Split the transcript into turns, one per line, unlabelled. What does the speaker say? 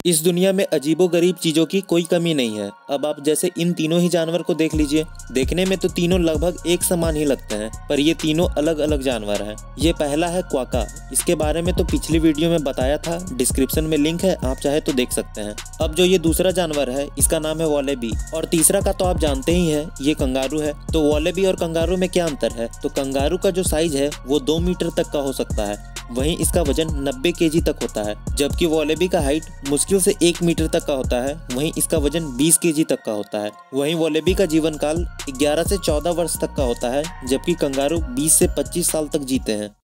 इस दुनिया में अजीबोगरीब चीजों की कोई कमी नहीं है। अब आप जैसे इन तीनों ही जानवर को देख लीजिए। देखने में तो तीनों लगभग एक समान ही लगते हैं, पर ये तीनों अलग अलग जानवर हैं। ये पहला है क्वाका। इसके बारे में तो पिछली वीडियो में बताया था, डिस्क्रिप्शन में लिंक है, आप चाहे तो देख सकते हैं। अब जो ये दूसरा जानवर है, इसका नाम है वॉलेबी। और तीसरा का तो आप जानते ही हैं, ये कंगारू है। तो वॉलेबी और कंगारू में क्या अंतर है? तो कंगारू का जो साइज है वो 2 मीटर तक का हो सकता है, वहीं इसका वजन 90 केजी तक होता है। जबकि वॉलेबी का हाइट मुश्किल से 1 मीटर तक का होता है, वहीं इसका वजन 20 केजी तक का होता है। वहीं वॉलेबी का जीवन काल 11 से 14 वर्ष तक का होता है, जबकि कंगारू 20 से 25 साल तक जीते हैं।